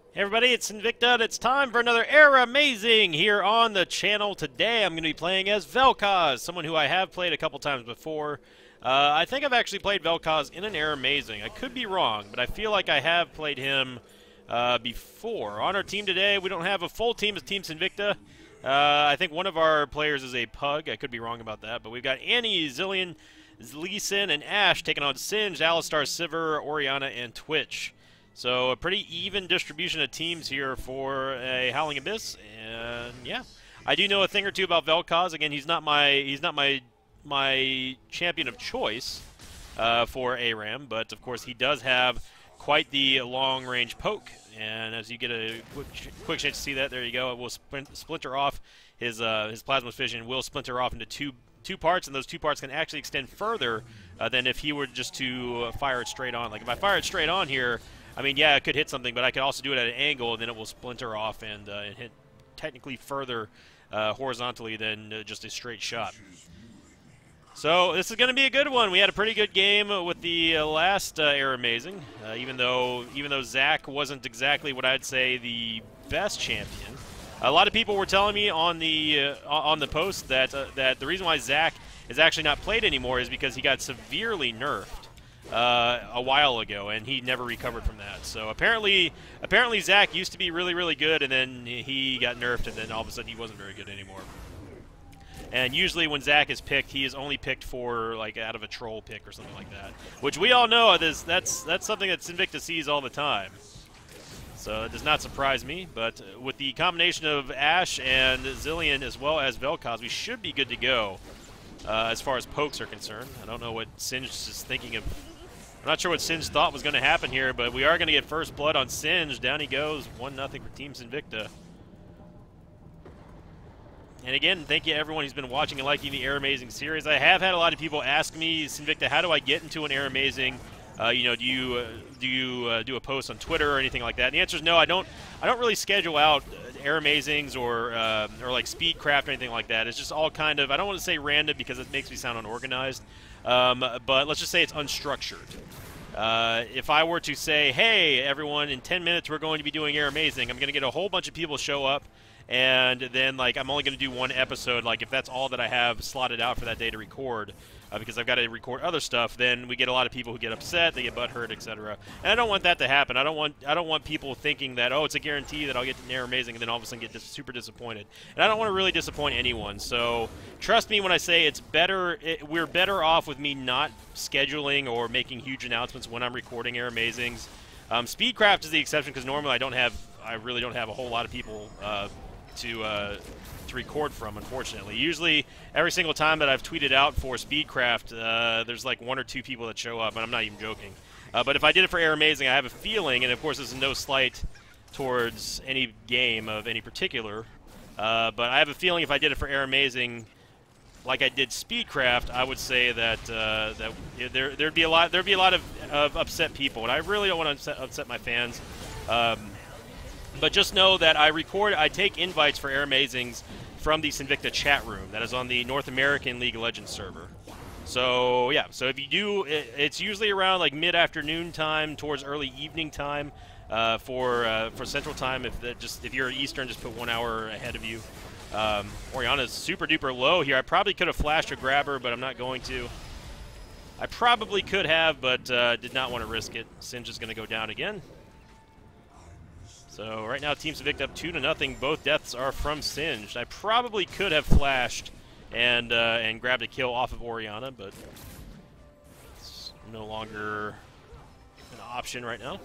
Hey everybody, it's Invicta, and it's time for another Air Amazing here on the channel. Today I'm going to be playing as Vel'Koz, someone who I have played a couple times before. I think I've actually played Vel'Koz in an Air Amazing. I could be wrong, but I feel like I have played him before. On our team today, we don't have a full team as Team Invicta. I think one of our players is a Pug. I could be wrong about that, but we've got Annie, Zilean, Lee Sin, and Ashe taking on Singed, Alistar, Sivir, Orianna, and Twitch. So a pretty even distribution of teams here for a Howling Abyss, and yeah, I do know a thing or two about Vel'Koz. Again, he's not my champion of choice for ARAM, but of course he does have quite the long-range poke. And as you get a quick chance to see that, there you go. It will splinter off his plasma fission. Will splinter off into two parts, and those two parts can actually extend further than if he were just to fire it straight on. Like if I fire it straight on here, I mean, yeah, it could hit something, but I could also do it at an angle, and then it will splinter off and hit technically further horizontally than just a straight shot. So this is going to be a good one. We had a pretty good game with the last Air Amazing, even though Zach wasn't exactly what I'd say the best champion. A lot of people were telling me on the post that that the reason why Zach is actually not played anymore is because he got severely nerfed a while ago, and he never recovered from that. So apparently Zach used to be really, really good, and then he got nerfed, and then all of a sudden he wasn't very good anymore. And usually when Zach is picked, he is only picked for like out of a troll pick or something like that, which we all know that's something that Invicta sees all the time. So it does not surprise me, but with the combination of Ashe and Zilean as well as Vel'Koz, we should be good to go as far as pokes are concerned. I don't know what Singed is thinking of. I'm not sure what Singed thought was going to happen here, but we are going to get first blood on Singed. Down he goes, 1-0 for Team Invicta. And again, thank you everyone who's been watching and liking the Air Amazing series. I have had a lot of people ask me, Invicta, how do I get into an Air Amazing? You know, do you do a post on Twitter or anything like that? And the answer is no. I don't really schedule out Air Amazings or like Speedcraft or anything like that. It's just all kind of, I don't want to say random because it makes me sound unorganized, but let's just say it's unstructured. If I were to say, hey everyone, in 10 minutes we're going to be doing Air Amazing, I'm going to get a whole bunch of people show up, and then like I'm only going to do one episode. Like if that's all that I have slotted out for that day to record, because I've got to record other stuff, then we get a lot of people who get upset, they get butthurt, etc. And I don't want that to happen. I don't want people thinking that, oh, it's a guarantee that I'll get to Air Amazing, and then all of a sudden get super disappointed. And I don't want to really disappoint anyone. So trust me when I say it's better. We're better off with me not scheduling or making huge announcements when I'm recording Air Amazings. Speedcraft is the exception because normally I really don't have a whole lot of people to record from, unfortunately. Usually, every single time that I've tweeted out for Speedcraft, there's like 1 or 2 people that show up, and I'm not even joking. But if I did it for Air Amazing, I have a feeling, and of course this is no slight towards any game of any particular, but I have a feeling if I did it for Air Amazing, like I did Speedcraft, I would say that there'd be a lot of upset people, and I really don't want to upset my fans. But just know that I take invites for Air Amazings from the Invicta chat room that is on the North American League of Legends server. So yeah, so if you do, it's usually around like mid-afternoon time towards early evening time for Central Time. If you're Eastern, just put 1 hour ahead of you. Orianna's super duper low here. I probably could have flashed a grabber, but I'm not going to. I probably could have, but did not want to risk it. Singed is going to go down again. So right now, Team Invicta up 2-0. Both deaths are from Singed. I probably could have flashed and grabbed a kill off of Orianna, but it's no longer an option right now.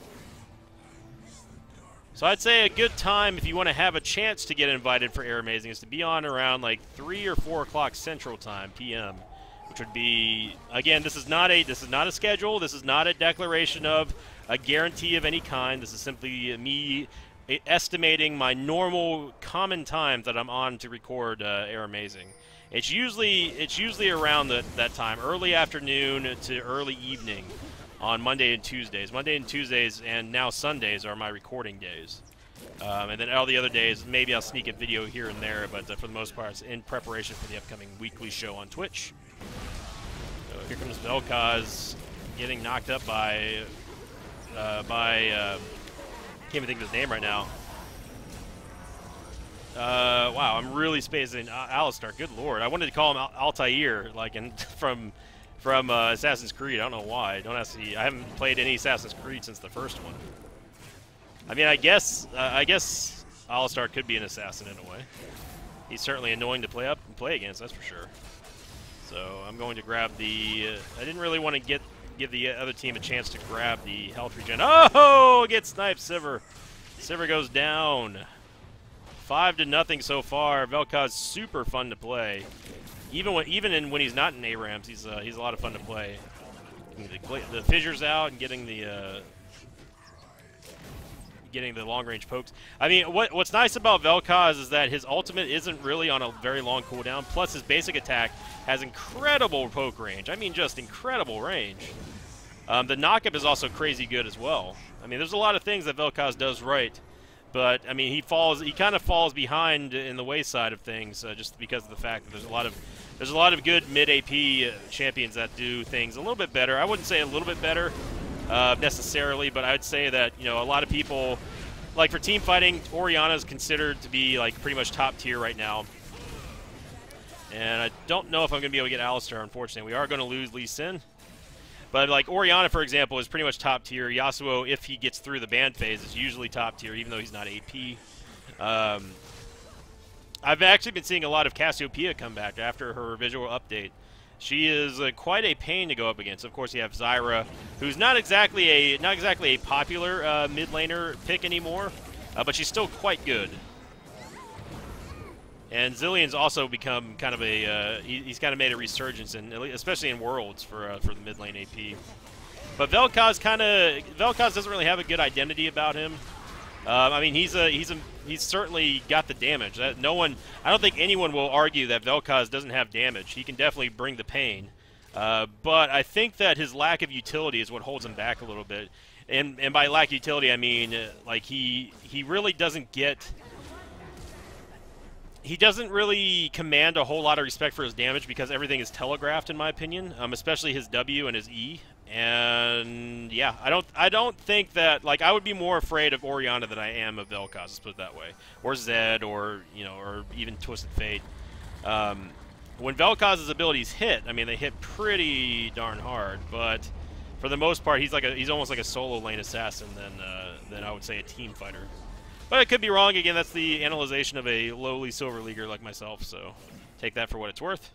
So I'd say a good time if you want to have a chance to get invited for Air Amazing is to be on around like 3 or 4 o'clock Central Time, PM, which would be, again, this is not a schedule. This is not a declaration of a guarantee of any kind. This is simply me estimating my normal common times that I'm on to record Air Amazing. It's usually around that time, early afternoon to early evening on Monday and Tuesdays. Monday and Tuesdays and now Sundays are my recording days. And then all the other days, maybe I'll sneak a video here and there, but for the most part, it's in preparation for the upcoming weekly show on Twitch. So here comes Vel'Koz getting knocked up by Can't even think of his name right now. Wow, I'm really spacing Alistar. Good lord, I wanted to call him Altair, like from Assassin's Creed. I don't know why. Don't ask me. I haven't played any Assassin's Creed since the first one. I mean, I guess Alistar could be an assassin in a way. He's certainly annoying to play against, that's for sure. So I'm going to grab the. I didn't really want to give the other team a chance to grab the health regen. Oh, get sniped, Sivir. Sivir goes down. 5-0 so far. Vel'Koz super fun to play. Even when he's not in ARAMs, he's a lot of fun to play. The fissures out and getting the long-range pokes. I mean, what's nice about Vel'Koz is that his ultimate isn't really on a very long cooldown, plus his basic attack has incredible poke range. I mean, just incredible range. The knockup is also crazy good as well. I mean, there's a lot of things that Vel'Koz does right, but I mean, he kind of falls behind in the wayside of things just because of the fact that there's a lot of good mid-AP champions that do things a little bit better. I wouldn't say a little bit better necessarily, but I would say that, you know, a lot of people, like for team fighting, Orianna is considered to be like pretty much top tier right now. And I don't know if I'm going to be able to get Alistar, unfortunately. We are going to lose Lee Sin. But like Orianna, for example, is pretty much top tier. Yasuo, if he gets through the ban phase, is usually top tier, even though he's not AP. I've actually been seeing a lot of Cassiopeia come back after her visual update. She is quite a pain to go up against. Of course, you have Zyra, who's not exactly a popular mid laner pick anymore, but she's still quite good. And Zillion's also become kind of a he's kind of made a resurgence, especially in Worlds for the mid lane AP. But Vel'Koz doesn't really have a good identity about him. I mean, he's certainly got the damage. I don't think anyone will argue that Vel'Koz doesn't have damage. He can definitely bring the pain. But I think that his lack of utility is what holds him back a little bit. And by lack of utility, I mean like he really doesn't get. He doesn't really command a whole lot of respect for his damage because everything is telegraphed, in my opinion, especially his W and his E. And yeah, I don't think that, like, I would be more afraid of Orianna than I am of Vel'Koz, let's put it that way, or Zed, or or even Twisted Fate. When Vel'Koz's abilities hit, I mean, they hit pretty darn hard, but for the most part, he's almost like a solo lane assassin than I would say a team fighter. But I could be wrong. Again, that's the analyzation of a lowly silver leaguer like myself, so take that for what it's worth.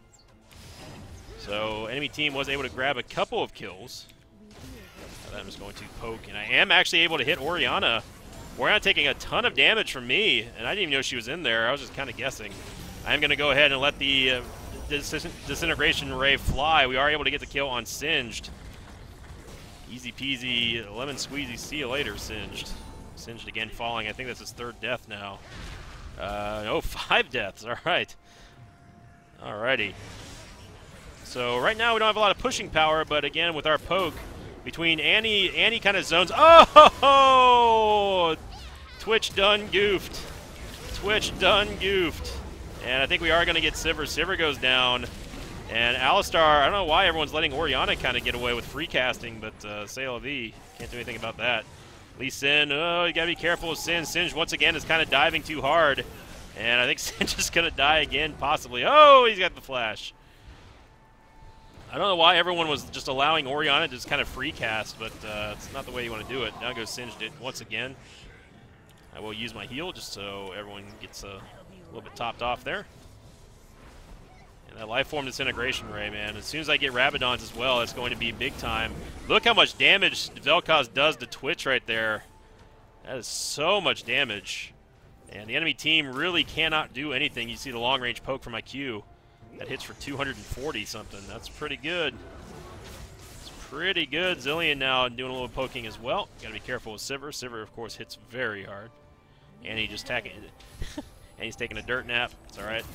So, enemy team was able to grab a couple of kills. I'm just going to poke, and I am actually able to hit Orianna. Orianna taking a ton of damage from me, and I didn't even know she was in there. I was just kind of guessing. I'm going to go ahead and let the Disintegration Ray fly. We are able to get the kill on Singed. Easy peasy, lemon squeezy, see you later, Singed. Singed again falling. I think that's his third death now. Oh, 5 deaths. All right. Alrighty. So right now we don't have a lot of pushing power, but again with our poke, between Annie kind of zones. Oh! Twitch done goofed. Twitch done goofed. And I think we are going to get Sivir. Sivir goes down. And Alistar, I don't know why everyone's letting Orianna kind of get away with free casting, but say la vie. Can't do anything about that. Lee Sin, oh, you gotta be careful with Sin. Singed once again is kind of diving too hard. And I think Singed is gonna die again, possibly. Oh, he's got the flash. I don't know why everyone was just allowing Orianna to just kind of free cast, but it's not the way you want to do it. Now goes Singed it once again. I will use my heal just so everyone gets a little bit topped off there. And that life form disintegration ray, man. As soon as I get Rabadons as well, it's going to be big time. Look how much damage Vel'Koz does to Twitch right there. That is so much damage. And the enemy team really cannot do anything. You see the long range poke from my Q. That hits for 240 something. That's pretty good. It's pretty good. Zillion now doing a little poking as well. Gotta be careful with Sivir. Sivir, of course, hits very hard. And he just and he's taking a dirt nap. It's alright.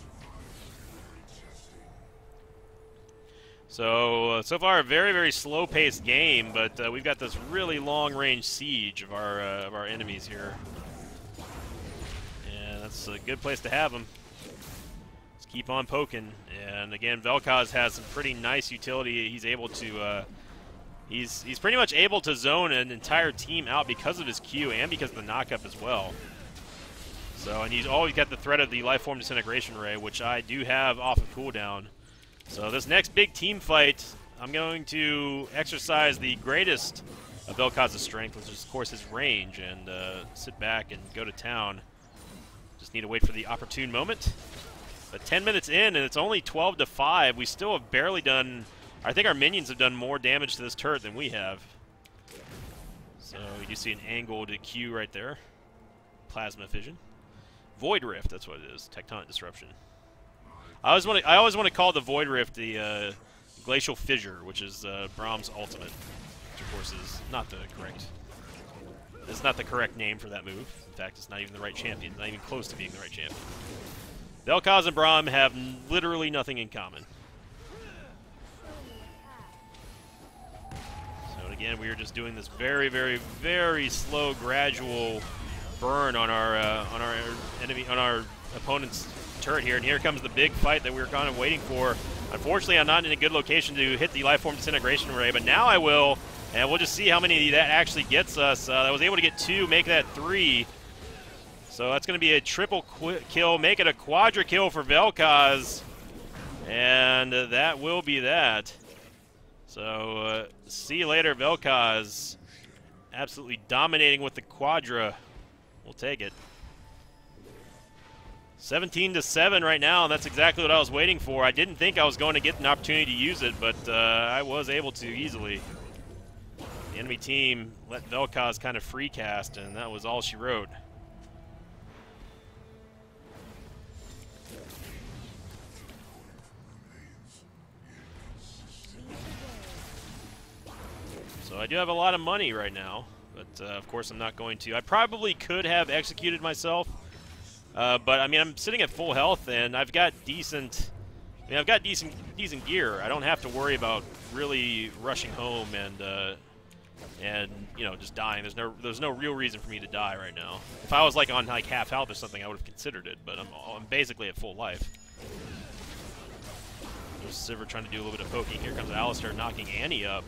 So, so far a very, very slow-paced game, but we've got this really long-range siege of our enemies here. And that's a good place to have them. Let's keep on poking. And again, Vel'Koz has some pretty nice utility. He's able to He's pretty much able to zone an entire team out because of his Q and because of the knockup as well. So, and he's always got the threat of the Lifeform Disintegration Ray, which I do have off of cooldown. So this next big team fight, I'm going to exercise the greatest of Vel'Koz's strength, which is, of course, his range, and sit back and go to town. Just need to wait for the opportune moment. But 10 minutes in, and it's only 12-5. We still have barely done... I think our minions have done more damage to this turret than we have. So you do see an angled Q right there. Plasma Fission. Void Rift, that's what it is. Tectonic Disruption. I always want to call the Void Rift the Glacial Fissure, which is Braum's ultimate, which of course is not the correct. It's not the correct name for that move. In fact, it's not even the right champion. Not even close to being the right champion. Vel'Koz and Braum have literally nothing in common. So again, we are just doing this very, very, very slow, gradual burn on our opponent's turret here, and here comes the big fight that we were kind of waiting for. Unfortunately, I'm not in a good location to hit the Lifeform Disintegration Ray, but now I will, and we'll just see how many that actually gets us. I was able to get 2, make that 3. So that's going to be a triple kill, make it a quadra kill for Vel'Koz, and that will be that. So see you later, Vel'Koz. Absolutely dominating with the quadra. We'll take it. 17-7 right now, and that's exactly what I was waiting for. I didn't think I was going to get an opportunity to use it, but I was able to easily. The enemy team let Vel'Koz kind of free cast, and that was all she wrote. So I do have a lot of money right now, but of course I'm not going to. I probably could have executed myself, but I mean I'm sitting at full health and I've got decent. I mean I've got decent gear. I don't have to worry about really rushing home and you know just dying. There's no real reason for me to die right now. If I was like on like half health or something, I would have considered it. But I'm basically at full life. There's Sivir trying to do a little bit of poking. Here comes Alistar knocking Annie up.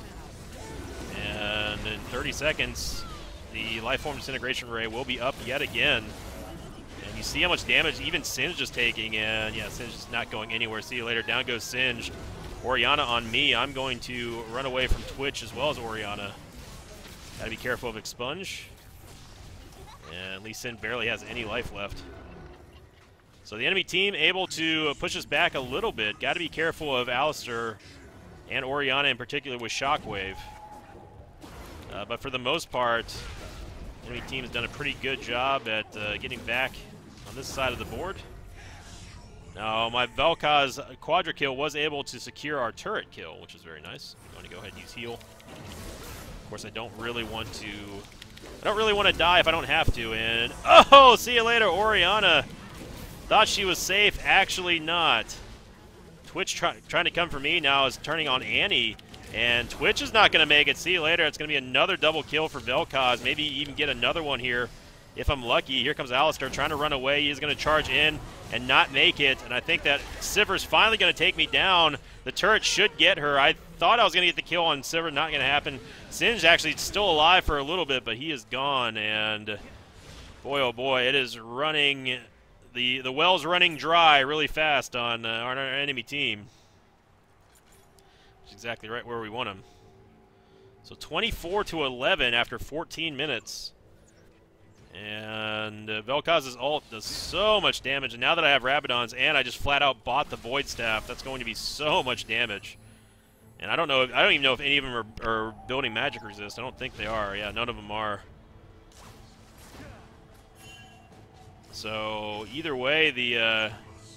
And in 30 seconds, the Lifeform Disintegration Ray will be up yet again. And you see how much damage even Singed is taking, and yeah, Singed is not going anywhere. See you later. Down goes Singed. Orianna on me. I'm going to run away from Twitch as well as Orianna. Gotta be careful of Expunge. And Lee Sin barely has any life left. So the enemy team able to push us back a little bit. Gotta be careful of Alistar and Orianna in particular with Shockwave. But for the most part, the enemy team has done a pretty good job at getting back on this side of the board. Now, my Vel'Koz quadra kill was able to secure our turret kill, which is very nice. I'm going to go ahead and use heal. Of course, I don't really want to die if I don't have to. And oh, see you later, Orianna. Thought she was safe, actually not. Twitch trying to come for me now is turning on Annie. And Twitch is not going to make it. See you later. It's going to be another double kill for Vel'Koz. Maybe even get another one here if I'm lucky. Here comes Alistar trying to run away. He's going to charge in and not make it. And I think that Sivir's finally going to take me down. The turret should get her. I thought I was going to get the kill on Sivir. Not going to happen. Singed actually still alive for a little bit, but he is gone. And boy, oh boy, it is running. The well's running dry really fast on our enemy team. Exactly right where we want him. So 24-11 after 14 minutes. And Vel'Koz's ult does so much damage. And now that I have Rabadons and I just flat out bought the Void Staff, that's going to be so much damage. And I don't even know if any of them are building magic resist. I don't think they are. Yeah, none of them are. So either way, the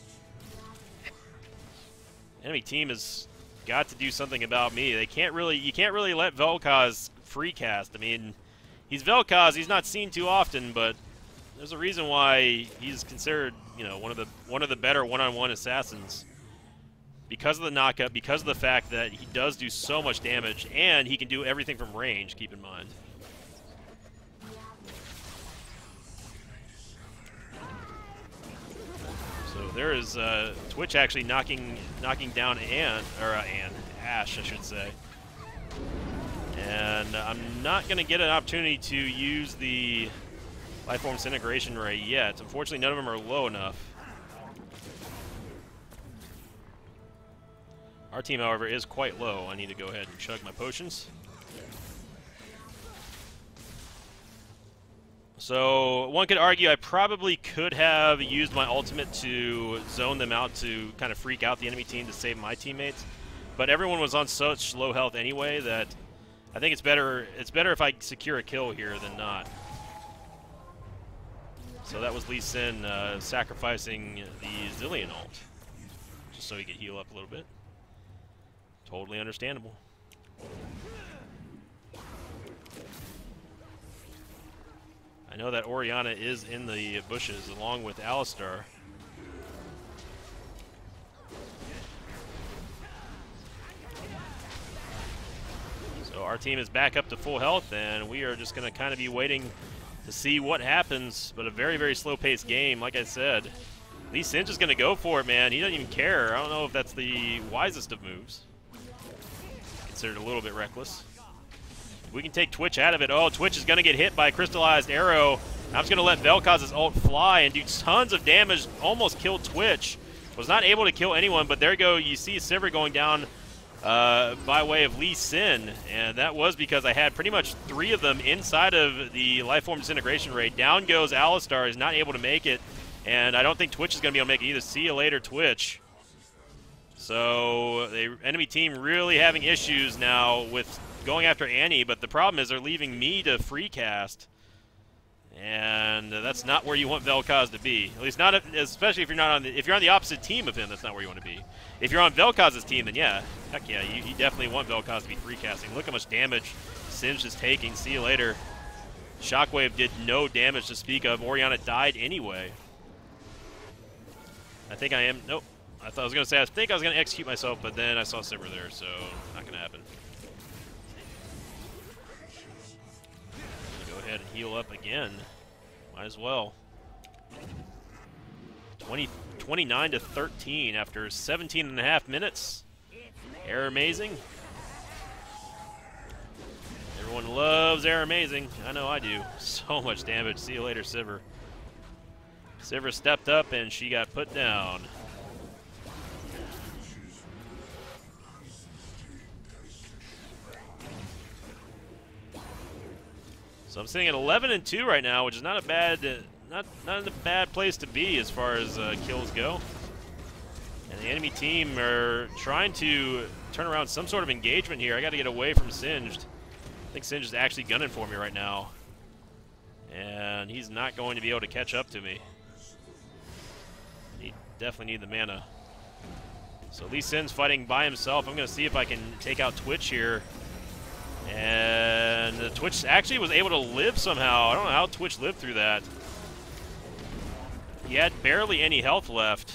enemy team is got to do something about me. You can't really let Vel'Koz free cast. I mean, he's Vel'Koz. He's not seen too often, but there's a reason why he's considered, you know, one of the better one-on-one assassins. Because of the knockup, because of the fact that he does do so much damage, and he can do everything from range. Keep in mind. So there is Twitch actually knocking down Ashe, I should say. And I'm not going to get an opportunity to use the Lifeform Disintegration Ray yet. Unfortunately, none of them are low enough. Our team, however, is quite low. I need to go ahead and chug my potions. So one could argue I probably could have used my ultimate to zone them out to kind of freak out the enemy team to save my teammates. But everyone was on such low health anyway that I think it's better if I secure a kill here than not. So that was Lee Sin sacrificing the Zilean ult, just so he could heal up a little bit. Totally understandable. I know that Orianna is in the bushes along with Alistar. So our team is back up to full health, and we are just going to kind of be waiting to see what happens. But a very, very slow-paced game, like I said. Lee Sin is going to go for it, man. He doesn't even care. I don't know if that's the wisest of moves. Considered a little bit reckless. We can take Twitch out of it. Oh, Twitch is going to get hit by a crystallized arrow. I'm just going to let Vel'Koz's ult fly and do tons of damage. Almost killed Twitch. Was not able to kill anyone, but there you go. You see Sivir going down by way of Lee Sin, and that was because I had pretty much 3 of them inside of the Lifeform Disintegration Ray. Down goes Alistar. Is not able to make it, and I don't think Twitch is going to be able to make it either. See you later, Twitch. So the enemy team really having issues now with going after Annie, but the problem is they're leaving me to free cast, and that's not where you want Vel'Koz to be. At least not, especially if you're not on the, if you're on the opposite team of him. That's not where you want to be. If you're on Vel'Koz's team, then yeah, heck yeah, you definitely want Vel'Koz to be free casting. Look how much damage Singed is taking. See you later. Shockwave did no damage to speak of. Orianna died anyway. I think I am. Nope. I thought I was gonna say I think I was gonna execute myself, but then I saw Sivir there, so not gonna happen. Go ahead and heal up again. Might as well. 29 to 13 after 17 and a half minutes. Air Amazing. Everyone loves Air Amazing. I know I do. So much damage. See you later, Sivir. Sivir stepped up and she got put down. So I'm sitting at 11-2 right now, which is not a bad, not a bad place to be as far as kills go. And the enemy team are trying to turn around some sort of engagement here. I got to get away from Singed. I think Singed is actually gunning for me right now, and he's not going to be able to catch up to me. He definitely need the mana. So Lee Sin's fighting by himself. I'm going to see if I can take out Twitch here. And Twitch actually was able to live somehow. I don't know how Twitch lived through that. He had barely any health left.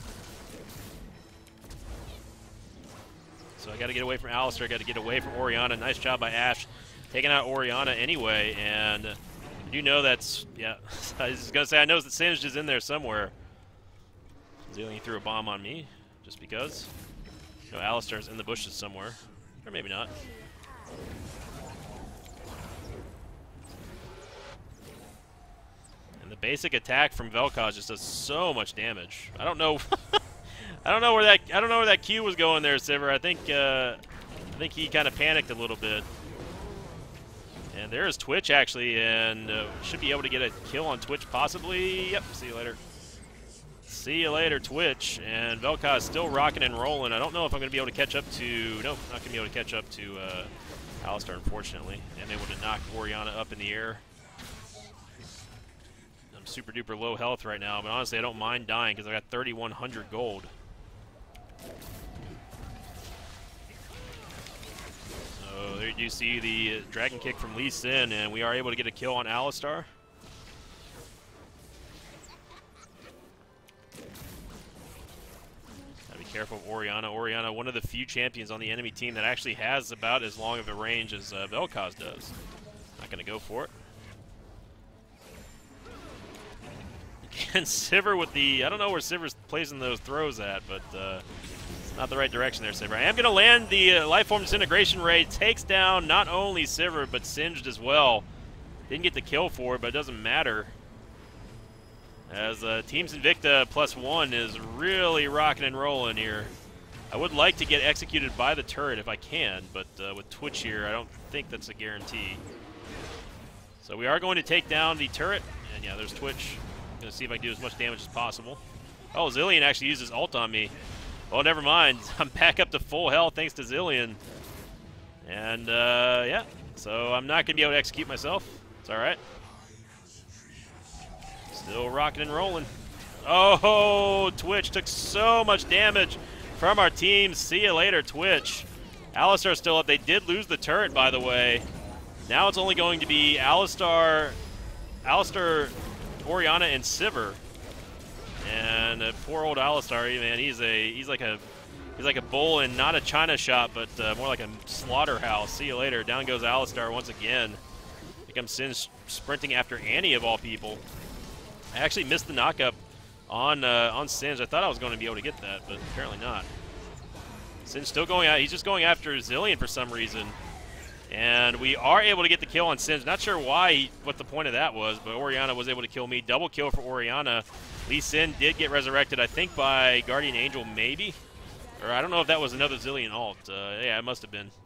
So I got to get away from Alistar. I got to get away from Orianna. Nice job by Ashe taking out Orianna anyway. And you know that's, yeah, I was going to say I know that Singed is in there somewhere. Zilean threw a bomb on me just because. No, Alistar's in the bushes somewhere. Or maybe not. And the basic attack from Vel'Koz just does so much damage. I don't know. I don't know where that Q was going there, Sivir. I think he kind of panicked a little bit. And there's Twitch actually, and should be able to get a kill on Twitch possibly. Yep. See you later. See you later, Twitch. And Vel'Koz still rocking and rolling. I don't know if I'm going to be able to catch up to. Nope, not going to be able to catch up to Alistar, unfortunately. I'm able to knock Orianna up in the air. I'm super duper low health right now, but honestly, I don't mind dying because I got 3,100 gold. So there you see the dragon kick from Lee Sin, and we are able to get a kill on Alistar. Careful of Orianna. Orianna, one of the few champions on the enemy team that actually has about as long of a range as Vel'Koz does. Not going to go for it. Again, Sivir with the... I don't know where Sivir's placing those throws at, but Not the right direction there, Sivir. I am going to land the Lifeform Disintegration Ray. Takes down not only Sivir, but Singed as well. Didn't get the kill for it, but it doesn't matter. As Teams Invicta +1 is really rocking and rolling here. I would like to get executed by the turret if I can, but with Twitch here, I don't think that's a guarantee. So we are going to take down the turret, and yeah, there's Twitch. I'm going to see if I can do as much damage as possible. Oh, Zilean actually uses ult on me. Oh, never mind. I'm back up to full health thanks to Zilean. And, yeah, so I'm not going to be able to execute myself. It's all right. Still rocking and rolling. Oh, Twitch took so much damage from our team. See you later, Twitch. Alistar's still up. They did lose the turret, by the way. Now it's only going to be Alistar, Orianna, and Sivir. And poor old Alistar, man, he's like a bull in not a china shop, but more like a slaughterhouse. See you later. Down goes Alistar once again. Here comes Sin sprinting after Annie of all people. I actually missed the knockup on Singe. I thought I was going to be able to get that, but apparently not. Singe still going out. He's just going after Zilean for some reason. And we are able to get the kill on Singe. Not sure what the point of that was, but Orianna was able to kill me. Double kill for Orianna. Lee Sin did get resurrected, I think, by Guardian Angel, maybe? Or I don't know if that was another Zilean ult. Yeah, it must have been.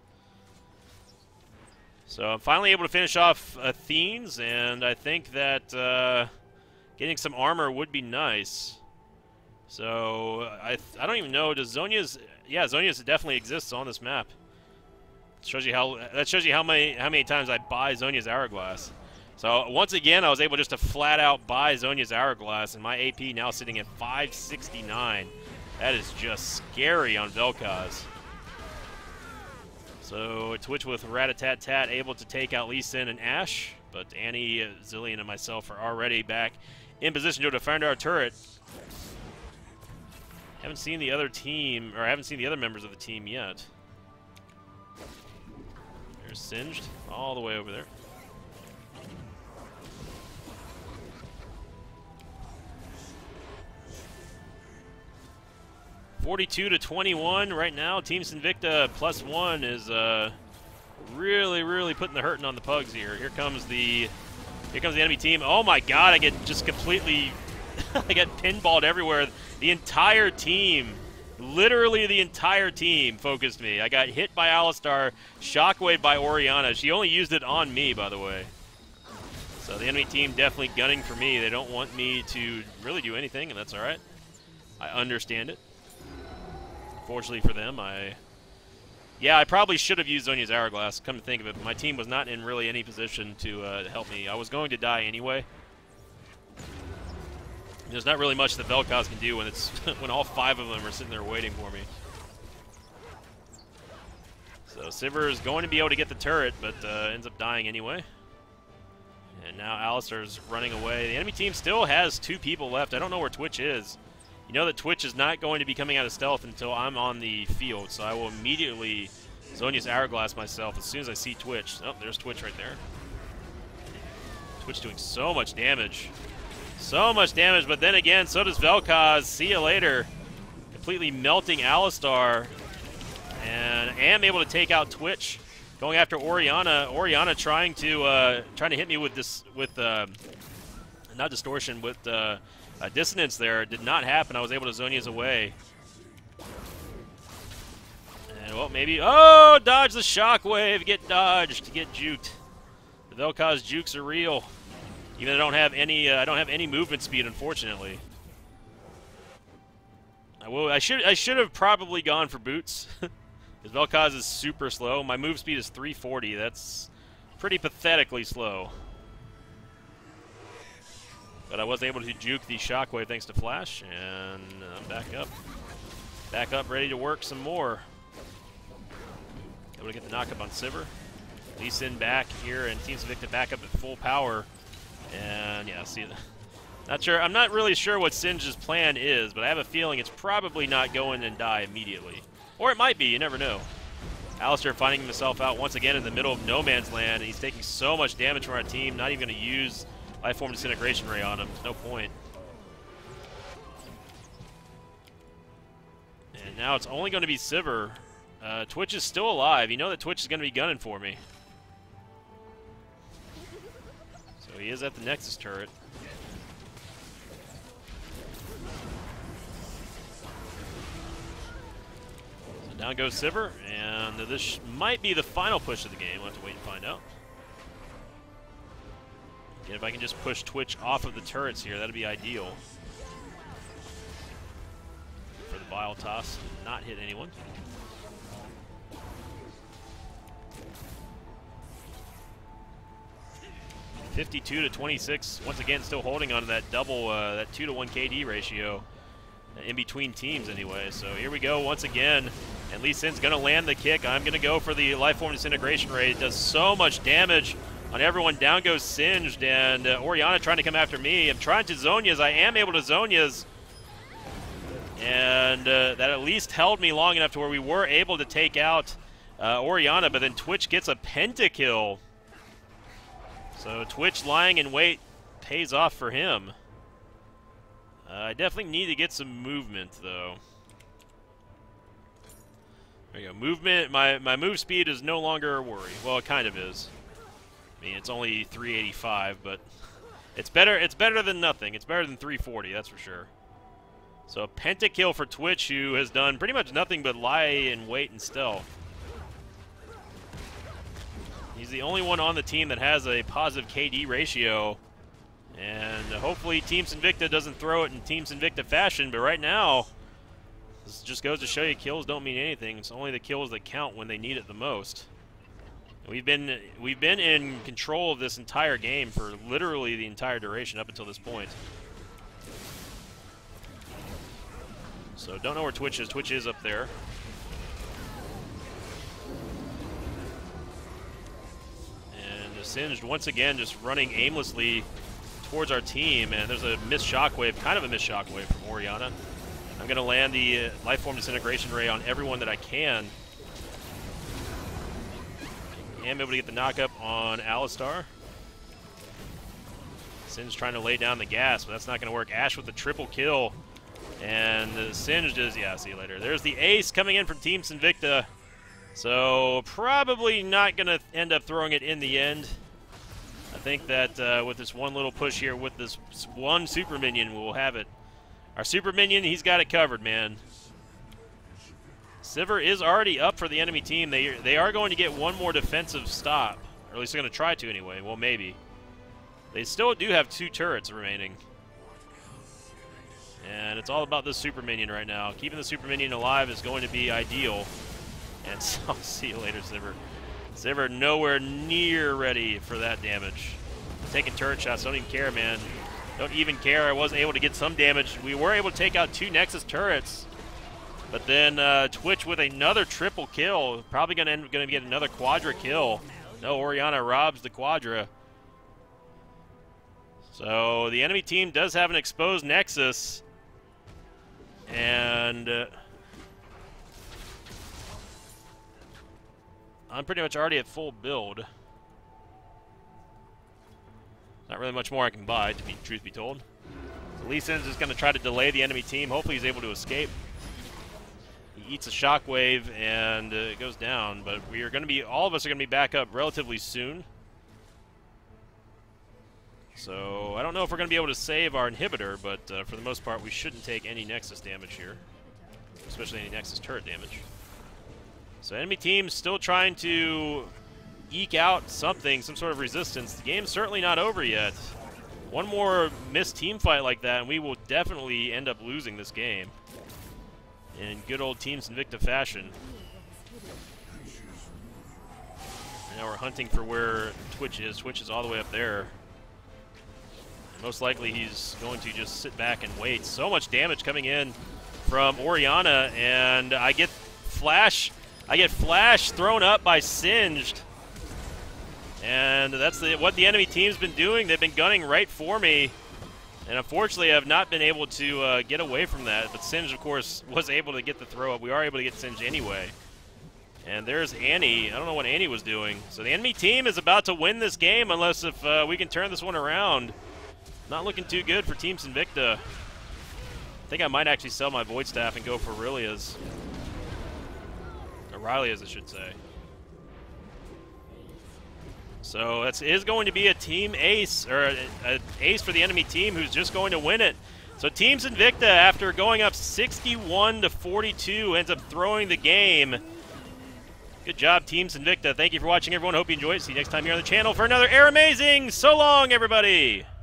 So I'm finally able to finish off Athenes, and I think that getting some armor would be nice. So I don't even know. Does Zhonya's? Yeah, Zhonya's definitely exists on this map. Shows you how many times I buy Zhonya's Hourglass. So once again, I was able just to flat out buy Zhonya's Hourglass, and my AP now sitting at 569. That is just scary on Vel'Koz. So Twitch with Rat-a-tat-tat able to take out Lee Sin and Ashe, but Annie, Zilean, and myself are already back in position to defend our turret. Haven't seen the other team, or I haven't seen the other members of the team yet. There's Singed all the way over there. (42-21) right now. Team Invicta +1 is really putting the hurting on the pugs here. Here comes the enemy team. Oh my God! I get just completely I get pinballed everywhere. The entire team, literally the entire team, focused me. I got hit by Alistar, shockwave by Orianna. She only used it on me, by the way. So the enemy team definitely gunning for me. They don't want me to really do anything, and that's all right. I understand it. Fortunately for them, I probably should have used Zhonya's Hourglass, come to think of it, but my team was not in really any position to help me. I was going to die anyway. There's not really much that Vel'Koz can do when it's when all 5 of them are sitting there waiting for me. So Sivir is going to be able to get the turret, but ends up dying anyway. And now Alistar's running away. The enemy team still has 2 people left. I don't know where Twitch is. You know that Twitch is not going to be coming out of stealth until I'm on the field, so I will immediately Zhonya's Hourglass myself as soon as I see Twitch. Oh, there's Twitch right there. Twitch doing so much damage. So much damage, but then again, so does Vel'Koz. See you later. Completely melting Alistar. And am able to take out Twitch. Going after Orianna. Orianna trying to hit me with this, not distortion, with dissonance there. It did not happen. I was able to Zhonya's away. And, well, maybe, oh, dodge the shockwave. Get dodged. Get juked. The Vel'Koz jukes are real. Even though I don't have any movement speed, unfortunately. I should have probably gone for boots, because Vel'Koz is super slow. My move speed is 340. That's pretty pathetically slow. But I was able to juke the shockwave thanks to Flash, and I'm back up, ready to work some more. Able to get the knockup on Sivir. Lee Sin back here, and Team Invicta back up at full power. And yeah, see, not sure. I'm not really sure what Singe's plan is, but I have a feeling it's probably not go in and die immediately, or it might be. You never know. Alistar finding himself out once again in the middle of no man's land, and he's taking so much damage from our team. Not even going to use Lifeform Disintegration Ray on him. No point. And now it's only going to be Sivir. Twitch is still alive. You know that Twitch is going to be gunning for me. So he is at the Nexus turret. So down goes Sivir, and this might be the final push of the game. We'll have to wait and find out. Again, if I can just push Twitch off of the turrets here, that'd be ideal. For the Bile Toss, not hit anyone. 52 to 26. Once again, still holding on to that double, that 2-to-1 KD ratio in between teams anyway. So here we go once again. And Lee Sin's going to land the kick. I'm going to go for the Lifeform Disintegration Ray. It does so much damage on everyone. Down goes Singed, and Orianna trying to come after me. I'm trying to Zhonya's. I am able to Zhonya's. And that at least held me long enough to where we were able to take out Orianna, but then Twitch gets a pentakill. So Twitch lying in wait pays off for him. I definitely need to get some movement, though. There you go. Movement. My move speed is no longer a worry. Well, it kind of is. I mean, it's only 385, but it's better. It's better than nothing. It's better than 340. That's for sure. So a pentakill for Twitch, who has done pretty much nothing but lie in wait and stealth. He's the only one on the team that has a positive KD ratio. And hopefully Team Sinvicta doesn't throw it in Team Sinvicta fashion, but right now, this just goes to show you kills don't mean anything. It's only the kills that count when they need it the most. We've been in control of this entire game for literally the entire duration up until this point. So don't know where Twitch is. Twitch is up there. And Singed once again just running aimlessly towards our team, and there's a missed shockwave, kind of a missed shockwave from Orianna. I'm going to land the Lifeform Disintegration Ray on everyone that I can. I am able to get the knockup on Alistar. Sin's trying to lay down the gas, but that's not going to work. Ashe with the triple kill. And the Singed is, yeah, see you later. There's the ace coming in from Team Sinvicta. So probably not going to end up throwing it in the end. I think that with this one little push here with this one super minion, we'll have it. Our super minion, he's got it covered, man. Sivir is already up for the enemy team. They are going to get one more defensive stop. Or at least they're going to try to anyway. Well, maybe. They still do have 2 turrets remaining. And it's all about this super minion right now. Keeping the super minion alive is going to be ideal. And so, I'll see you later, Sivir. Sivir nowhere near ready for that damage. Taking turret shots, don't even care, man. Don't even care. I was able to get some damage. We were able to take out 2 Nexus turrets. But then Twitch with another triple kill. Probably going to get another quadra kill. No, Orianna robs the quadra. So the enemy team does have an exposed Nexus. And I'm pretty much already at full build. Not really much more I can buy, to be truth be told. So Lee Sin's just going to try to delay the enemy team. Hopefully he's able to escape. He eats a shockwave and it goes down, but we are going to be, all of us are going to be back up relatively soon. So I don't know if we're going to be able to save our inhibitor, but for the most part we shouldn't take any Nexus damage here, especially any Nexus turret damage. So enemy team's still trying to eke out something, some sort of resistance. The game's certainly not over yet. One more missed team fight like that and we will definitely end up losing this game in good old Team Sinvicta fashion. Now we're hunting for where Twitch is. Twitch is all the way up there. Most likely he's going to just sit back and wait. So much damage coming in from Orianna, and I get flash thrown up by Singed. And that's what the enemy team's been doing. They've been gunning right for me. And unfortunately, I've not been able to get away from that. But Singed, of course, was able to get the throw up. We are able to get Singed anyway. And there's Annie. I don't know what Annie was doing. So the enemy team is about to win this game unless if we can turn this one around. Not looking too good for Team Sinvicta. I think I might actually sell my Void Staff and go for Aurelia's. Aurelia's, I should say. So that is going to be a team ace, or an ace for the enemy team who's just going to win it. So Team Invicta, after going up 61-42, ends up throwing the game. Good job, Team Invicta. Thank you for watching, everyone. Hope you enjoyed. See you next time here on the channel for another Air Amazing. So long, everybody.